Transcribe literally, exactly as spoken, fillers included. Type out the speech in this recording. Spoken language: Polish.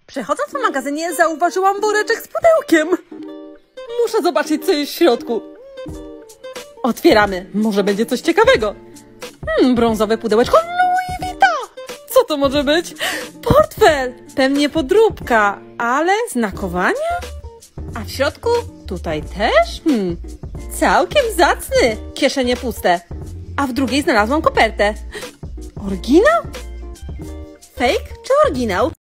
Przechodząc po magazynie, zauważyłam woreczek z pudełkiem. Muszę zobaczyć, co jest w środku. Otwieramy. Może będzie coś ciekawego. Hmm, brązowe pudełeczko Louis Vuitton. Co to może być? Portfel. Pewnie podróbka, ale znakowania? A w środku? Tutaj też? Hmm, całkiem zacny. Kieszenie puste. A w drugiej znalazłam kopertę. Oryginał? Fake czy oryginał?